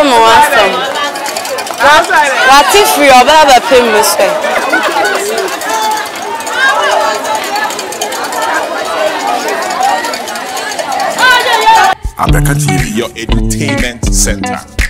What if we are about to pay me? Abeka TV, your entertainment center.